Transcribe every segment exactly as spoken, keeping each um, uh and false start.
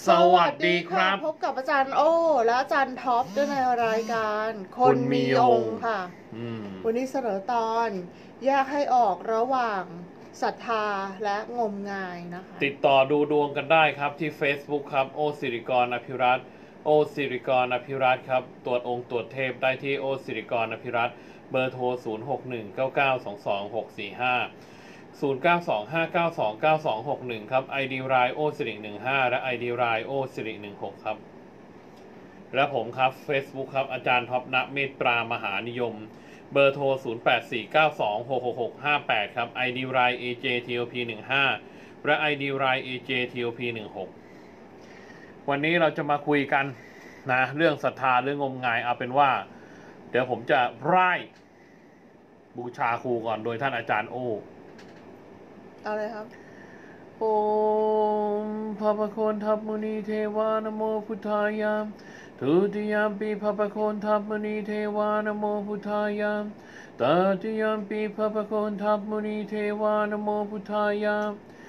สวัสดีครับพบกับอาจารย์โอ้และอาจารย์ท็อปด้วยในรายการคนมีองค์ค่ะวันนี้เสนอตอนแยกให้ออกระหว่างศรัทธาและงมงายนะคะติดต่อดูดวงกันได้ครับที่ Facebook ครับโอสิริกรอภิรัตน์โอสิริกรอภิรัตน์ครับตรวจองค์ตรวจเทพได้ที่โอสิริกรอภิรัตน์เบอร์โทรศูนย์ หก หนึ่ง เก้า เก้า สอง สอง หก สี่ ห้า ศูนย์ เก้า สอง ห้า เก้า สอง เก้า สอง หก หนึ่งครับ ไอ ดี รายโอสิริหนึ่งห้าและ ไอ ดี รายโอสิริหนึ่งหกครับและผมครับ Facebook ครับอาจารย์ท็อปณเมตตามหานิยมเบอร์โทรศูนย์ แปด สี่ เก้า สอง หก หก หก ห้า แปดครับ ไอ ดี ราย เอ เจ ที โอ พี หนึ่งห้าและ ไอ ดี ราย เอ เจ ที โอ พี หนึ่งหกวันนี้เราจะมาคุยกันนะเรื่องศรัทธาเรื่องงมงายเอาเป็นว่าเดี๋ยวผมจะไล่บูชาครูก่อนโดยท่านอาจารย์โอเอาเลยครับโอมพระประโคนทัพมุนีเทวานโมพุทธายามทุติยามปีพระประโคนทัพมุนีเทวานโมพุทธายามตติยามปีพระประโคนทัพมุนีเทวานโมพุทธายาม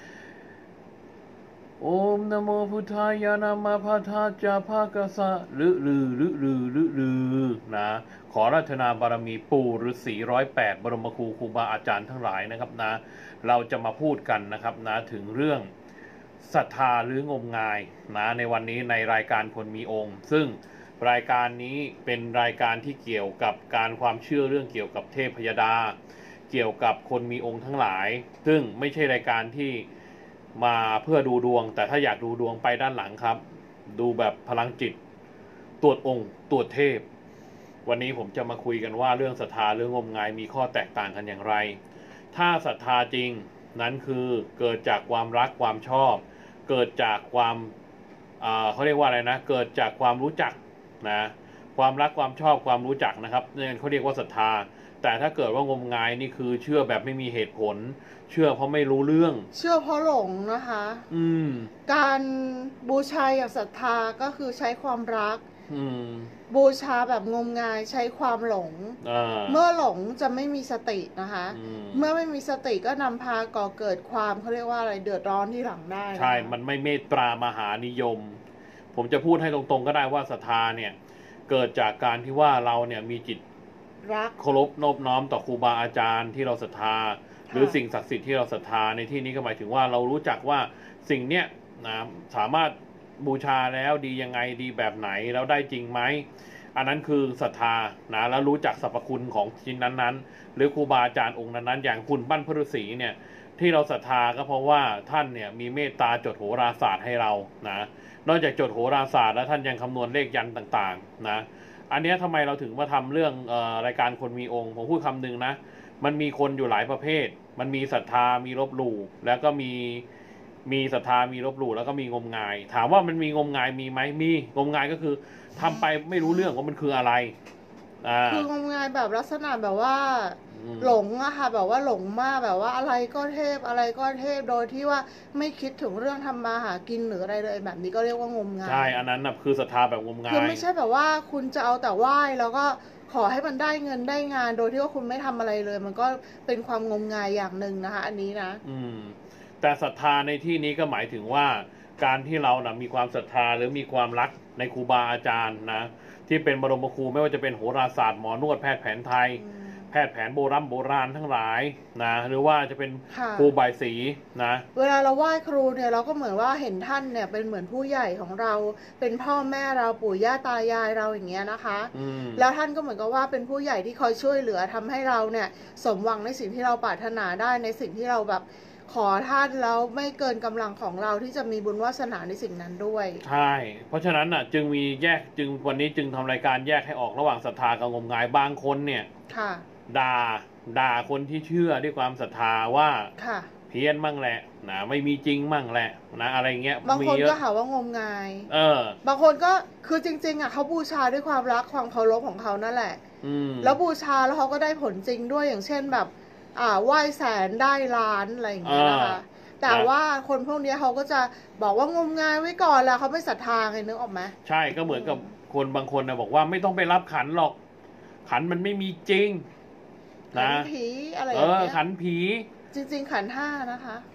โอมนโมพุทธายานามาพาทาจาภากษะลือลือลือลือลือลือนะขอราชนาบารมีปู่ฤาษีร้อยแปดบรมครูครูบาอาจารย์ทั้งหลายนะครับนะเราจะมาพูดกันนะครับนะถึงเรื่องศรัทธาหรืองมงายนะในวันนี้ในรายการคนมีองค์ซึ่งรายการนี้เป็นรายการที่เกี่ยวกับการความเชื่อเรื่องเกี่ยวกับเทพยดาเกี่ยวกับคนมีองค์ทั้งหลายซึ่งไม่ใช่รายการที่มาเพื่อดูดวงแต่ถ้าอยากดูดวงไปด้านหลังครับดูแบบพลังจิตตรวจองค์ตรวจเทพวันนี้ผมจะมาคุยกันว่าเรื่องศรัทธาเรื่องงมงายมีข้อแตกต่างกันอย่างไรถ้าศรัทธาจริงนั้นคือเกิดจากความรักความชอบเกิดจากความเขาเรียกว่าอะไรนะเกิดจากความรู้จักนะความรักความชอบความรู้จักนะครับนี่เขาเรียกว่าศรัทธาแต่ถ้าเกิดว่างมงายนี่คือเชื่อแบบไม่มีเหตุผลเชื่อเพราะไม่รู้เรื่องเชื่อเพราะหลงนะคะอืมการบูชาอย่างศรัทธาก็คือใช้ความรักอืมบูชาแบบงมงายใช้ความหลงเมื่อหลงจะไม่มีสตินะคะเมื่อไม่มีสติก็นำพาก่อเกิดความเขาเรียกว่าอะไรเดือดร้อนที่หลังได้ใช่มันไม่เมตตามหานิยมผมจะพูดให้ตรงๆก็ได้ว่าศรัทธาเนี่ยเกิดจากการที่ว่าเราเนี่ยมีจิตรักเคารพนอบน้อมต่อครูบาอาจารย์ที่เราศรัทธาหรือสิ่งศักดิ์สิทธิ์ที่เราศรัทธาในที่นี้ก็หมายถึงว่าเรารู้จักว่าสิ่งเนี้ยนะสามารถบูชาแล้วดียังไงดีแบบไหนแล้วได้จริงไหมอันนั้นคือศรัทธานะแล้วรู้จักสรรพคุณของชิ้นนั้นๆหรือครูบาอาจารย์องค์นั้นๆอย่างหุ่นปั้นพระฤาษีเนี่ยที่เราศรัทธาก็เพราะว่าท่านเนี่ยมีเมตตาจดโหราศาสตร์ให้เรานะนอกจากจดโหราศาสตร์แล้วท่านยังคำนวณเลขยันต่างๆนะอันนี้ทำไมเราถึงมาทำเรื่องเอ่อรายการคนมีองค์ผมพูดคำหนึ่งนะมันมีคนอยู่หลายประเภทมันมีศรัทธามีลบหลู่แล้วก็มีมีศรัทธามีลบหลู่แล้วก็มีงมงายถามว่ามันมีงมงายมีไหมมีงมงายก็คือทำไปไม่รู้เรื่องว่ามันคืออะไรคืองมงายแบบลักษณะแบบว่าหลงอะค่ะแบบว่าหลงมากแบบว่าอะไรก็เทพอะไรก็เทพโดยที่ว่าไม่คิดถึงเรื่องทำมาหากินหรืออะไรเลยแบบนี้ก็เรียกว่างมงายใช่อันนั้นนะคือศรัทธาแบบงมงายคือไม่ใช่แบบว่าคุณจะเอาแต่ไหว้แล้วก็ขอให้มันได้เงินได้งานโดยที่ว่าคุณไม่ทำอะไรเลยมันก็เป็นความงมงายอย่างหนึ่งนะคะอันนี้นะอืมแต่ศรัทธาในที่นี้ก็หมายถึงว่าการที่เรานะมีความศรัทธาหรือมีความรักในครูบาอาจารย์นะที่เป็นบรมครูไม่ว่าจะเป็นโหราศาสตร์หมอนวดแพทย์แผนไทยแพทย์แผนโบราณโบราณทั้งหลายนะหรือว่าจะเป็นครูบายสีนะเวลาเราไหว้ครูเนี่ยเราก็เหมือนว่าเห็นท่านเนี่ยเป็นเหมือนผู้ใหญ่ของเราเป็นพ่อแม่เราปู่ย่าตายายเราอย่างเงี้ยนะคะแล้วท่านก็เหมือนกับว่าเป็นผู้ใหญ่ที่คอยช่วยเหลือทำให้เราเนี่ยสมหวังในสิ่งที่เราปรารถนาได้ในสิ่งที่เราแบบขอท่านแล้วไม่เกินกำลังของเราที่จะมีบุญวาสนาในสิ่งนั้นด้วยใช่เพราะฉะนั้นอ่ะจึงมีแยกจึงวันนี้จึงทำรายการแยกให้ออกระหว่างศรัทธากับงมงายบางคนเนี่ยด่าด่าคนที่เชื่อด้วยความศรัทธาว่าเพี้ยนมั่งแหละนะไม่มีจริงมั่งแหละนะอะไรเงี้ยบางคนก็หาว่างมงายเออบางคนก็คือจริงๆอ่ะเขาบูชาด้วยความรักความเคารพของเขานั่นแหละแล้วบูชาแล้วเขาก็ได้ผลจริงด้วยอย่างเช่นแบบอ่าไหว้แสนได้ล้านอะไรอย่างเงี้ยนะคะแต่ว่าคนพวกนี้เขาก็จะบอกว่างมงายไว้ก่อนแล้วเขาไม่ศรัทธาไงนึกออกไหมใช่ก็เหมือนกับคนบางคนนะบอกว่าไม่ต้องไปรับขันหรอกขันมันไม่มีจริงนะขันผีอะไรอย่างเงี้ยขันผีจริงๆขันห้านะคะ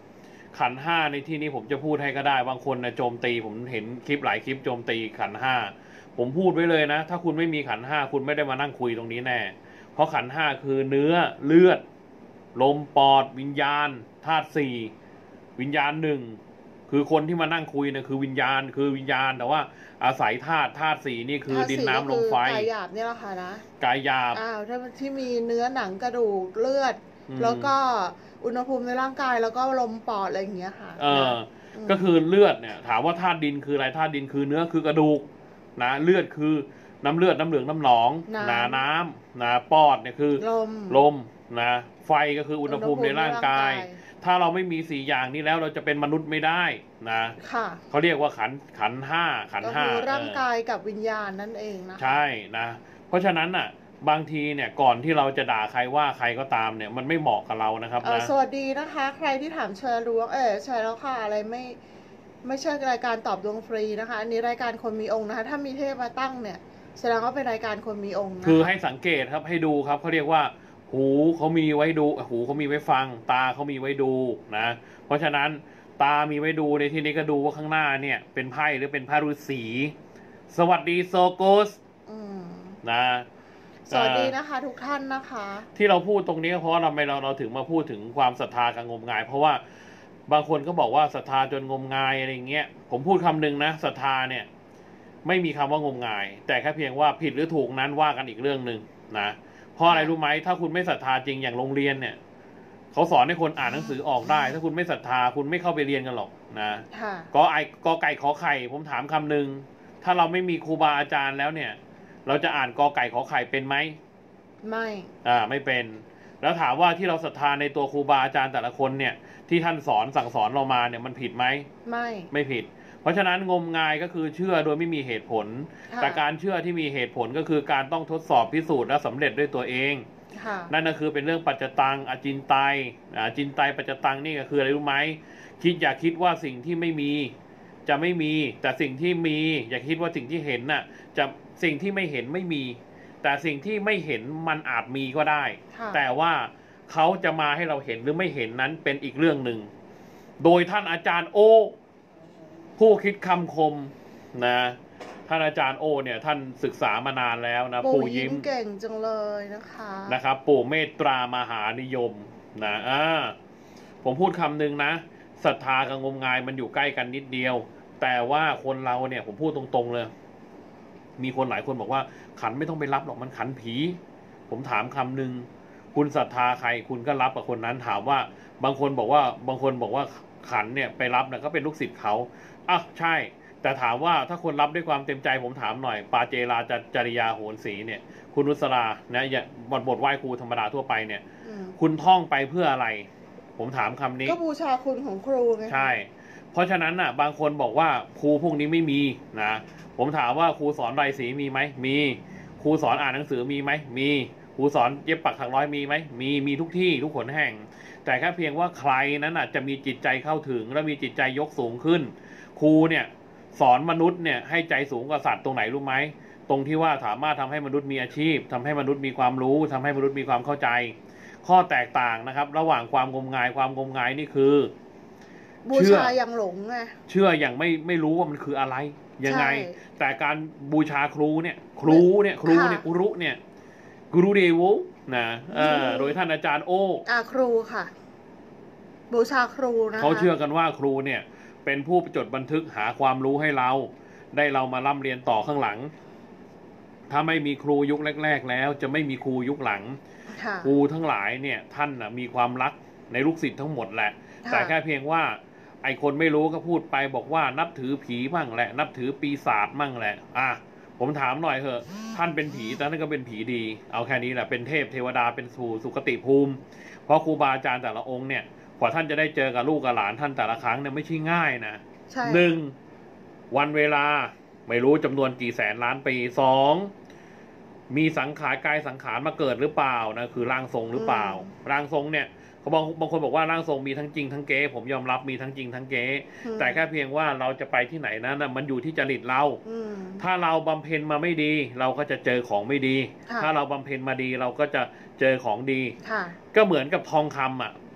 ขันธ์ห้าในที่นี้ผมจะพูดให้ก็ได้บางคนนะโจมตีผมเห็นคลิปหลายคลิปโจมตีขันธ์ห้าผมพูดไว้เลยนะถ้าคุณไม่มีขันธ์ห้าคุณไม่ได้มานั่งคุยตรงนี้แน่เพราะขันธ์ห้าคือเนื้อเลือดลมปอดวิญญาณธาตุสี่วิญญาณหนึ่งคือคนที่มานั่งคุยเนี่ยคือวิญญาณคือวิญญาณแต่ว่าอาศัยธาตุธาตุสี่นี่คือดินน้ำลมไฟกายหยาบเนี่ยแหละค่ะนะกายหยาบอ้าวถ้าที่มีเนื้อหนังกระดูกเลือดแล้วก็อุณหภูมิในร่างกายแล้วก็ลมปอดอะไรอย่างเงี้ยค่ะเออก็คือเลือดเนี่ยถามว่าธาตุดินคืออะไรธาตุดินคือเนื้อคือกระดูกนะเลือดคือน้ำเลือดน้ำเหลืองน้ำหนองนาน้ำนะปอดเนี่ยคือลมลมนะไฟก็คืออุณหภูมิในร่างกายถ้าเราไม่มีสี่อย่างนี้แล้วเราจะเป็นมนุษย์ไม่ได้นะค่ะเขาเรียกว่าขันขันห้าขันห้าร่างกายกับวิญญาณนั่นเองนะใช่นะเพราะฉะนั้นอ่ะบางทีเนี่ยก่อนที่เราจะด่าใครว่าใครก็ตามเนี่ยมันไม่เหมาะกับเรานะครับนะสวัสดีนะคะใครที่ถามแชร์ล้วงเออแชร์แล้วค่ะอะไรไม่ไม่ใช่รายการตอบดวงฟรีนะคะอันนี้รายการคนมีองค์นะคะถ้ามีเทพมาตั้งเนี่ยแสดงว่าเป็นรายการคนมีองค์นะคือให้สังเกตครับให้ดูครับเขาเรียกว่าหูเขามีไว้ดูหูเขามีไว้ฟังตาเขามีไว้ดูนะเพราะฉะนั้นตามีไว้ดูในที่นี้ก็ดูว่าข้างหน้าเนี่ยเป็นไพ่หรือเป็นพระฤาษีสวัสดีโซโกสนะสวัสดีนะคะทุกท่านนะคะที่เราพูดตรงนี้เพราะว่าเราไม่เราเราถึงมาพูดถึงความศรัทธากับงมงายเพราะว่าบางคนก็บอกว่าศรัทธาจนงมงายอะไรเงี้ยผมพูดคำหนึ่งนะศรัทธาเนี่ยไม่มีคำว่างมงายแต่แค่เพียงว่าผิดหรือถูกนั้นว่ากันอีกเรื่องหนึ่งนะเพราะอะไรรู้ไหมถ้าคุณไม่ศรัทธาจริงอย่างโรงเรียนเนี่ยเขาสอนให้คนอ่านหนังสือออกได้ถ้าคุณไม่ศรัทธาคุณไม่เข้าไปเรียนกันหรอกนะก็ไอกอไก่ขอไข่ผมถามคำหนึ่งถ้าเราไม่มีครูบาอาจารย์แล้วเนี่ยเราจะอ่านกอไก่ขอไข่เป็นไหมไม่อ่าไม่เป็นแล้วถามว่าที่เราศรัทธาในตัวครูบาอาจารย์แต่ละคนเนี่ยที่ท่านสอนสั่งสอนเรามาเนี่ยมันผิดไหมไม่ไม่ผิดเพราะฉะนั้นงมงายก็คือเชื่อโดยไม่มีเหตุผลแต่การเชื่อที่มีเหตุผลก็คือการต้องทดสอบพิสูจน์และสำเร็จด้วยตัวเองนั่นก็คือเป็นเรื่องปัจจตังอจินไตยอจินไตยปัจจตังนี่ก็คืออะไรรู้ไหมคิดอย่าคิดว่าสิ่งที่ไม่มีจะไม่มีแต่สิ่งที่มีอย่าคิดว่าสิ่งที่เห็นน่ะจะสิ่งที่ไม่เห็นไม่มีแต่สิ่งที่ไม่เห็นมันอาจมีก็ได้แต่ว่าเขาจะมาให้เราเห็นหรือไม่เห็นนั้นเป็นอีกเรื่องหนึ่งโดยท่านอาจารย์โอผู้คิดคำคมนะท่านอาจารย์โอเนี่ยท่านศึกษามานานแล้วนะปู่ยิ้มเก่งจังเลยนะคะนะครับปู่เมตตามหานิยมนะอ่าผมพูดคำหนึ่งนะศรัทธากับงมงายมันอยู่ใกล้กันนิดเดียวแต่ว่าคนเราเนี่ยผมพูดตรงๆเลยมีคนหลายคนบอกว่าขันไม่ต้องไปรับหรอกมันขันผีผมถามคำหนึ่งคุณศรัทธาใครคุณก็รับกับคนนั้นถามว่าบางคนบอกว่าบางคนบอกว่าขันเนี่ยไปรับเนี่ยก็เป็นลูกศิษย์เขาอ่ะใช่แต่ถามว่าถ้าคนรับด้วยความเต็มใจผมถามหน่อยปาเจราจริยาโหนศรีเนี่ยคุณนุสรานะอย่าบทบทไหว้ครูธรรมดาทั่วไปเนี่ยคุณท่องไปเพื่ออะไรผมถามคำนี้ก็บูชาคุณของครูไงใช่เพราะฉะนั้นน่ะบางคนบอกว่าครูพวกนี้ไม่มีนะผมถามว่าครูสอนไรสีมีไหมมีครูสอนอ่านหนังสือมีไหมมีครูสอนเย็บปักถักร้อยมีไหมมีมีทุกที่ทุกขนแห่งแต่แค่เพียงว่าใครนั้นน่ะจะมีจิตใจเข้าถึงและมีจิตใจยกสูงขึ้นครูเนี่ยสอนมนุษย์เนี่ยให้ใจสูงกว่าสัตว์ตรงไหนรู้ไหมตรงที่ว่าสามารถทำให้มนุษย์มีอาชีพทำให้มนุษย์มีความรู้ทำให้มนุษย์มีความเข้าใจข้อแตกต่างนะครับระหว่างความงมงายความงมงายนี่คือบูชาอย่างหลงไงเชื่ออย่างไม่ไม่รู้ว่ามันคืออะไรยังไงแต่การบูชาครูเนี่ยครูเนี่ยครูเนี่ยกุรุเนี่ยกุรุเดวนะเออโดยท่านอาจารย์โออ่าครูค่ะบูชาครูนะเขาเชื่อกันว่าครูเนี่ยเป็นผู้จดบันทึกหาความรู้ให้เราได้เรามาร่ำเรียนต่อข้างหลังถ้าไม่มีครูยุคแรกๆแล้วจะไม่มีครูยุคหลังครูทั้งหลายเนี่ยท่านนะมีความรักในลูกศิษย์ทั้งหมดแหละแต่แค่เพียงว่าไอคนไม่รู้ก็พูดไปบอกว่านับถือผีมั่งแหละนับถือปีศาจมั่งแหละอ่ะผมถามหน่อยเถอะท่านเป็นผีแต่นั่นก็เป็นผีดีเอาแค่นี้แหละเป็นเทพเทวดาเป็นสู่สุคติภูมิเพราะครูบาอาจารย์แต่ละองค์เนี่ยกว่าท่านจะได้เจอกับลูกกับหลานท่านแต่ละครั้งเนี่ยไม่ใช่ง่ายนะหนึ่งวันเวลาไม่รู้จำนวนกี่แสนล้านปีสองมีสังขารกายสังขารมาเกิดหรือเปล่านะคือร่างทรงหรือเปล่าร่างทรงเนี่ยเขาบางบางคนบอกว่าร่างทรงมีทั้งจริงทั้งเก๊ผมยอมรับมีทั้งจริงทั้งเก๊แต่แค่เพียงว่าเราจะไปที่ไหนนั้นนะมันอยู่ที่จริตเราถ้าเราบำเพ็ญมาไม่ดีเราก็จะเจอของไม่ดีถ้าเราบำเพ็ญมาดีเราก็จะเจอของดีก็เหมือนกับทองคำอ่ะ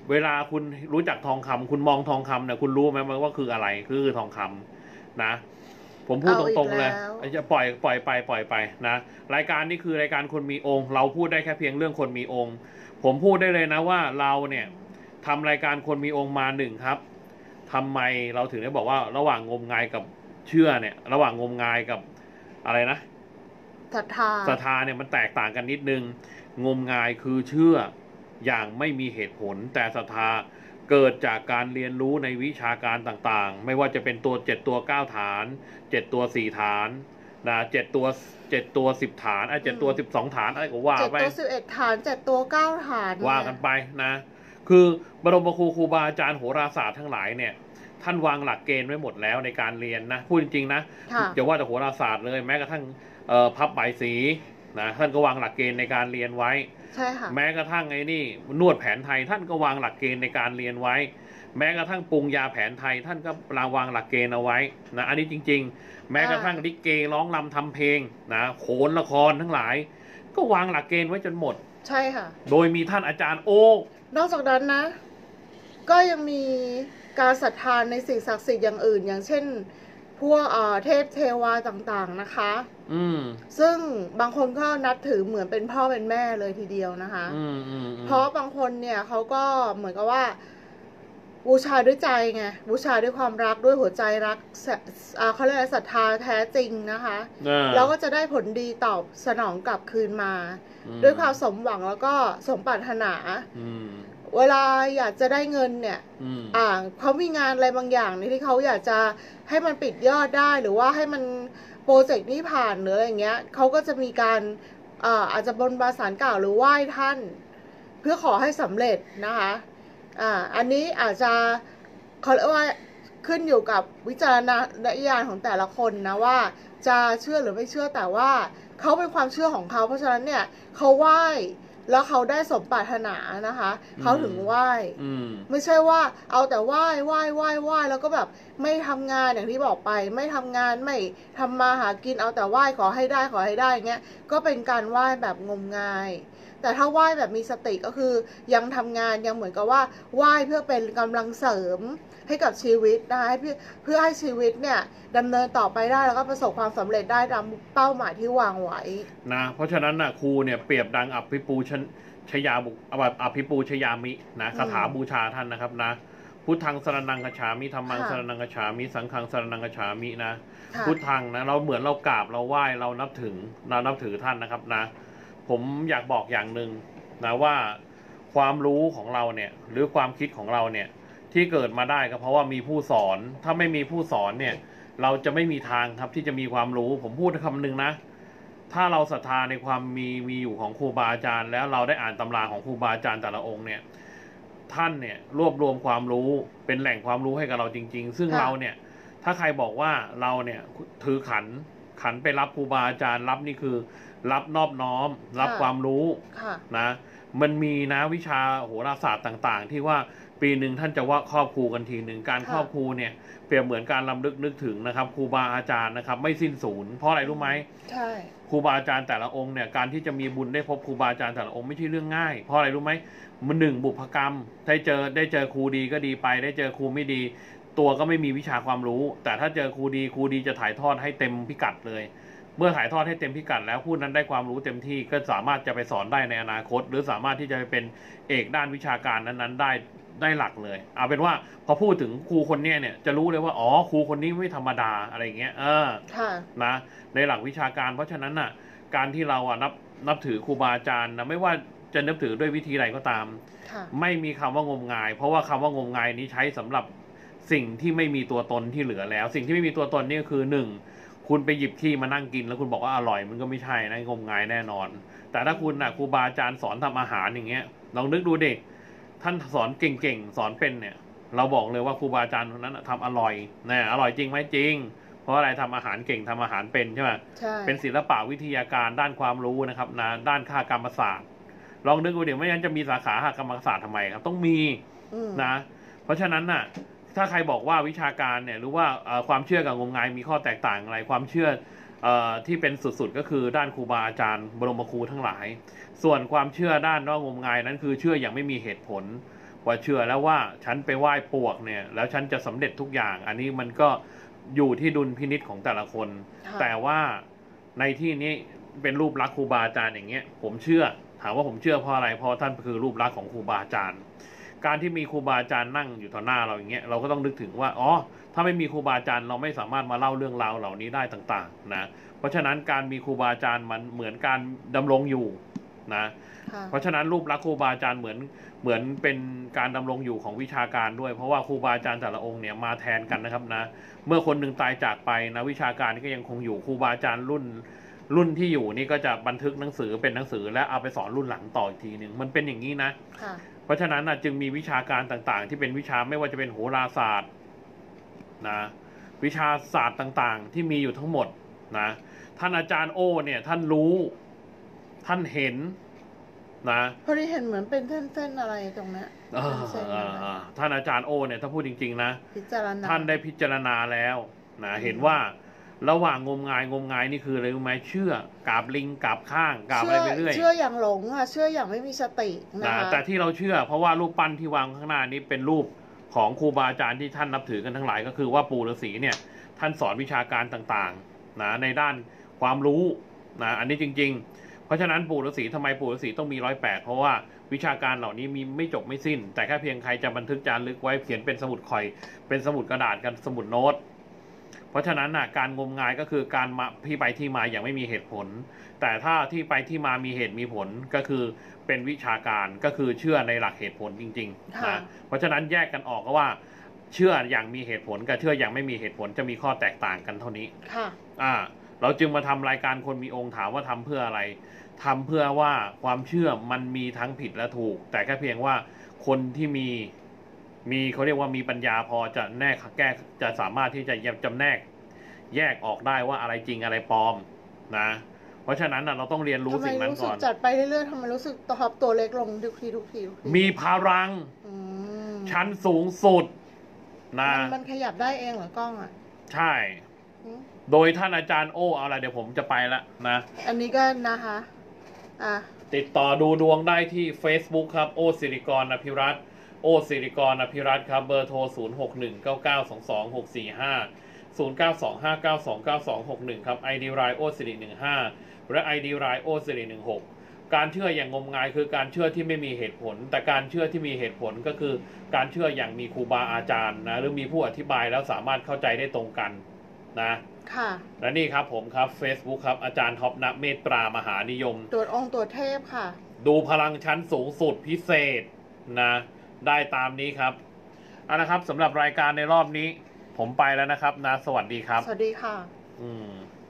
เวลาคุณรู้จักทองคำคุณมองทองคำเนี่ยคุณรู้ไหมว่าคืออะไรคือทองคำนะผมพูดตรงๆเลยจะปล่อยปล่อยไปปล่อยไปนะรายการนี้คือรายการคนมีองค์ เราพูดได้แค่เพียงเรื่องคนมีองค์ ผมพูดได้เลยนะว่าเราเนี่ยทำรายการคนมีองค์มาหนึ่งครับทำไมเราถึงได้บอกว่าระหว่างงมงายกับเชื่อเนี่ยระหว่างงมงายกับอะไรนะศรัทธาศรัทธาเนี่ยมันแตกต่างกันนิดนึงงมงายคือเชื่ออย่างไม่มีเหตุผลแต่ศรัทธาเกิดจากการเรียนรู้ในวิชาการต่างๆไม่ว่าจะเป็นตัวเจ็ดตัวเก้าฐานเจ็ดตัวสี่ฐานนะเจ็ดตัวเจ็ดตัวสิบฐานไอ้เจ็ดตัวสิบสองฐานอะไรก็ว่าไปเจ็ดตัวสิบเอ็ดฐานเจ็ดตัวเก้าฐานว่ากันไปนะคือบรมครูครูบาอาจารย์โหราศาสตร์ทั้งหลายเนี่ยท่านวางหลักเกณฑ์ไว้หมดแล้วในการเรียนนะพูดจริงๆนะจะว่าแต่โหราศาสตร์เลยแม้กระทั่งพับใบสีนะท่านก็วางหลักเกณฑ์ในการเรียนไว้ใช่ค่ะแม้กระทั่งไอ้นี่นวดแผนไทยท่านก็วางหลักเกณฑ์ในการเรียนไว้แม้กระทั่งปรุงยาแผนไทยท่านก็วางหลักเกณฑ์เอาไว้นะอันนี้จริงๆแม้กระทั่งลิเกร้องรำทำเพลงนะโขนละครทั้งหลายก็วางหลักเกณฑ์ไว้จนหมดใช่ค่ะโดยมีท่านอาจารย์โอนอกจากนั้นนะก็ยังมีการศรัทธาในสิ่งศักดิ์สิทธิ์อย่างอื่นอย่างเช่นพวกเทพเทวาต่างๆนะคะอืมซึ่งบางคนก็นับถือเหมือนเป็นพ่อเป็นแม่เลยทีเดียวนะคะอืมอืมเพราะบางคนเนี่ยเขาก็เหมือนกับว่าบูชาด้วยใจไงบูชาด้วยความรักด้วยหัวใจรักเขาเรียกศรัทธาแท้จริงนะคะแล้วก็จะได้ผลดีตอบสนองกลับคืนมาด้วยความสมหวังแล้วก็สมปรารถนาเวลาอยากจะได้เงินเนี่ยอ่าเขามีงานอะไรบางอย่างนี่ที่เขาอยากจะให้มันปิดยอดได้หรือว่าให้มันโปรเจกต์นี้ผ่านหรืออะไรอย่างเงี้ยเขาก็จะมีการอ่าอาจจะบนบานศาลกล่าวหรือไหว้ท่านเพื่อขอให้สำเร็จนะคะอ่าอันนี้อาจจะเขาเรียกว่าขึ้นอยู่กับวิจารณญาณของแต่ละคนนะว่าจะเชื่อหรือไม่เชื่อแต่ว่าเขาเป็นความเชื่อของเขาเพราะฉะนั้นเนี่ยเขาไหว้แล้วเขาได้สมปรารถนานะคะเขาถึงไหว้ไม่ใช่ว่าเอาแต่ไหว้ไหว้ไหว้ไหว้แล้วก็แบบไม่ทำงานอย่างที่บอกไปไม่ทำงานไม่ทำมาหากินเอาแต่ไหว้ขอให้ได้ขอให้ได้เงี้ยก็เป็นการไหว้แบบงมงายแต่ถ้าไหว้แบบมีสติก็คือยังทำงานยังเหมือนกับว่าไหว้เพื่อเป็นกำลังเสริมให้กับชีวิตนะคะเพื่อเพื่อให้ชีวิตเนี่ยดำเนินต่อไปได้แล้วก็ประสบความสำเร็จได้ตามเป้าหมายที่วางไว้นะเพราะฉะนั้นนะครูเนี่ยเปรียบดังอภิปูชชยาบุอภิปูชยามินะคาถาบูชาท่านนะครับนะพุทธังสรณังคัจฉามิธัมมังสรณังคัจฉามิสังฆังสรณังคัจฉามินะพุทธังนะเราเหมือนเรากราบเราไหว้เรานับถึงเรานับถือท่านนะครับนะผมอยากบอกอย่างหนึ่งนะว่าความรู้ของเราเนี่ยหรือความคิดของเราเนี่ยที่เกิดมาได้ก็เพราะว่ามีผู้สอนถ้าไม่มีผู้สอนเนี่ยเราจะไม่มีทางครับที่จะมีความรู้ผมพูดคำหนึ่งนะถ้าเราศรัทธาในความมีมีอยู่ของครูบาอาจารย์แล้วเราได้อ่านตำราของครูบาอาจารย์แต่ละองค์เนี่ยท่านเนี่ยรวบรวมความรู้เป็นแหล่งความรู้ให้กับเราจริงๆซึ่งเราเนี่ยถ้าใครบอกว่าเราเนี่ยถือขันขันไปรับครูบาอาจารย์รับนี่คือรับนอบน้อมรับความรู้นะมันมีนะวิชาโหราศาสตร์ต่างๆที่ว่าปีหนึ่งท่านจะว่าครอบครูกันทีหนึ่งการครอบครูเนี่ยเปรียบเหมือนการลำลึกนึกถึงนะครับครูบาอาจารย์นะครับไม่สิ้นสูญเพราะอะไรรู้ไหมใช่ครูบาอาจารย์แต่ละองค์เนี่ยการที่จะมีบุญได้พบครูบาอาจารย์แต่ละองค์ไม่ใช่เรื่องง่ายเพราะอะไรรู้ไหมมันหนึ่งบุพกรรมได้เจอได้เจอครูดีก็ดีไปได้เจอครูไม่ดีตัวก็ไม่มีวิชาความรู้แต่ถ้าเจอครูดีครูดีจะถ่ายทอดให้เต็มพิกัดเลยเมื่อถ่ายทอดให้เต็มพิกัดแล้วผู้นั้นได้ความรู้เต็มที่ก็สามารถจะไปสอนได้ในอนาคตหรือสามารถที่จะไปเป็นเอกด้านวิชาการนั้นๆได้ได้หลักเลยเอาเป็นว่าพอพูดถึงครูคนนี้เนี่ยจะรู้เลยว่าอ๋อครูคนนี้ไม่ธรรมดาอะไรเงี้ยเออนะในหลักวิชาการเพราะฉะนั้นน่ะการที่เราอ่ะนับนับถือครูบาอาจารย์นะไม่ว่าจะนับถือด้วยวิธีใดก็ตามไม่มีคำว่างมงายเพราะว่าคำว่างมงายนี้ใช้สำหรับสิ่งที่ไม่มีตัวตนที่เหลือแล้วสิ่งที่ไม่มีตัวตนนี่ก็คือหนึ่งคุณไปหยิบขี้มานั่งกินแล้วคุณบอกว่าอร่อยมันก็ไม่ใช่นะงมงายแน่นอนแต่ถ้าคุณน่ะครูบาอาจารย์สอนทำอาหารอย่างเงี้ยลองนึกดูเด็กท่านสอนเก่งๆสอนเป็นเนี่ยเราบอกเลยว่าครูบาอาจารย์คนนั้นทำอร่อยนะอร่อยจริงไหมจริงเพราะอะไรทำอาหารเก่งทำอาหารเป็นใช่ไหมใช่เป็นศิลปะวิทยาการด้านความรู้นะครับนะด้านค่ากรรมศาสตร์ลองนึกดูเดี๋ยวไม่งั้นจะมีสาขาค่ากรรมศาสตร์ทำไมครับต้องมีนะเพราะฉะนั้นน่ะถ้าใครบอกว่าวิชาการเนี่ยหรือว่าความเชื่อกับงมงายมีข้อแตกต่างอะไรความเชื่อที่เป็นสุดๆก็คือด้านครูบาอาจารย์บรมครูทั้งหลายส่วนความเชื่อด้านว่างมงายนั้นคือเชื่ออย่างไม่มีเหตุผลว่าเชื่อแล้วว่าฉันไปไหว้ปวกเนี่ยแล้วฉันจะสำเร็จทุกอย่าง อันนี้มันก็อยู่ที่ดุลพินิจของแต่ละคน แต่ว่าในที่นี้เป็นรูปลักษณ์ครูบาอาจารย์อย่างเงี้ยผมเชื่อถามว่าผมเชื่อเพราะอะไรเพราะท่านคือรูปลักษณ์ของครูบาอาจารย์การที่มีครูบาอาจารย์นั่งอยู่ต่อหน้าเราอย่างเงี้ยเราก็ต้องนึกถึงว่าอ๋อถ้าไม่มีครูบาอาจารย์เราไม่สามารถมาเล่าเรื่องราวเหล่านี้ได้ต่างๆนะเพราะฉะนั้นการมีครูบาอาจารย์มันเหมือนการดำรงอยู่นะเพราะฉะนั้นรูปลักษณ์ครูบาอาจารย์เหมือนเหมือนเป็นการดำรงอยู่ของวิชาการด้วยเพราะว่าครูบาอาจารย์แต่ละองค์เนี่ยมาแทนกันนะครับนะเมื่อคนหนึ่งตายจากไปนะวิชาการก็ยังคงอยู่ครูบาอาจารย์รุ่นรุ่นที่อยู่นี่ก็จะบันทึกหนังสือเป็นหนังสือและเอาไปสอนรุ่นหลังต่ออีกทีหนึ่งมันเป็นอย่างนี้นะเพราะฉะนั้นจึงมีวิชาการต่างๆที่เป็นวิชาไม่ว่าจะเป็นโหราศาสตร์นะวิชาศาสตร์ต่างๆที่มีอยู่ทั้งหมดนะท่านอาจารย์โอเนี่ยท่านรู้ท่านเห็นนะพอดีเห็นเหมือนเป็นเส้นๆอะไรตรงนี้ท่านอาจารย์โอเนี่ยถ้าพูดจริงๆนะพิจารณาท่านได้พิจารณาแล้วนะเห็นว่าระหว่างงมงายงมงายนี่คืออะไรรู้ไหมเชื่อกราบลิงกราบข้างกราบอะไรไปเรื่อยเชื่ออย่างหลงค่ะเชื่ออย่างไม่มีสตินะคะแต่ที่เราเชื่อเพราะว่ารูปปั้นที่วางข้างหน้านี้เป็นรูปของครูบาอาจารย์ที่ท่านนับถือกันทั้งหลายก็คือว่าปู่ฤาษีเนี่ยท่านสอนวิชาการต่างๆนะในด้านความรู้นะอันนี้จริงๆเพราะฉะนั้นปู่ฤาษีทำไมปู่ฤาษีต้องมีร้อยแปดเพราะว่าวิชาการเหล่านี้มีไม่จบไม่สิ้นแต่แค่เพียงใครจะบันทึกจารึกไว้เขียนเป็นสมุดข่อยเป็นสมุดกระดาษกันสมุดโน้ตเพราะฉะนั้นนะการงมงายก็คือการมาที่ไปที่มาอย่างไม่มีเหตุผลแต่ถ้าที่ไปที่มามีเหตุมีผลก็คือเป็นวิชาการก็คือเชื่อในหลักเหตุผลจริงๆนะเพราะฉะนั้นแยกกันออกก็ว่าเชื่ออย่างมีเหตุผลกับเชื่ออย่างไม่มีเหตุผลจะมีข้อแตกต่างกันเท่านี้ค่ะอ่าเราจึงมาทำรายการคนมีองค์ถามว่าทำเพื่ออะไรทำเพื่อว่าความเชื่อมันมีทั้งผิดและถูกแต่แค่เพียงว่าคนที่มีมีเขาเรียกว่ามีปัญญาพอจะแนกแก้จะสามารถที่จะจำแนกแยกออกได้ว่าอะไรจริงอะไรปลอมนะเพราะฉะนั้นเราต้องเรียนรู้สิ่งนั้นก่อนจัดไปเรื่อยๆทำไมรู้สึกตัวตัวเล็กลงทุกทีทุกทีมีพลังชั้นสูงสุดนะมันขยับได้เองเหรอกล้องอ่ะใช่โดยท่านอาจารย์โอ้เอาอะไรเดี๋ยวผมจะไปละนะอันนี้ก็นะคะอ่ะติดต่อดูดวงได้ที่ Facebook ครับโอสิริกรอภิรัตน์โอสิริกรอภิรัตน์ครับเบอร์โทรศูนย์ หก หนึ่ง เก้า เก้า สอง สอง หก สี่ ห้า ศูนย์ เก้า สอง ห้า เก้า สอง เก้า สอง หก หนึ่งครับ ไอ ดี ไลน์ โอสิริหนึ่งห้าและ ไอ ดี ไลน์ โอสิริหนึ่งหกการเชื่ออย่างงมงายคือการเชื่อที่ไม่มีเหตุผลแต่การเชื่อที่มีเหตุผลก็คือการเชื่ออย่างมีครูบาอาจารย์นะหรือมีผู้อธิบายแล้วสามารถเข้าใจได้ตรงกันนะค่ะและนี่ครับผมครับ Facebook ครับอาจารย์ท็อปณเมตตามหานิยมตรวจองค์ตรวจเทพค่ะดูพลังชั้นสูงสุดพิเศษนะได้ตามนี้ครับเอาละครับสำหรับรายการในรอบนี้ผมไปแล้วนะครับนะสวัสดีครับสวัสดีค่ะอืม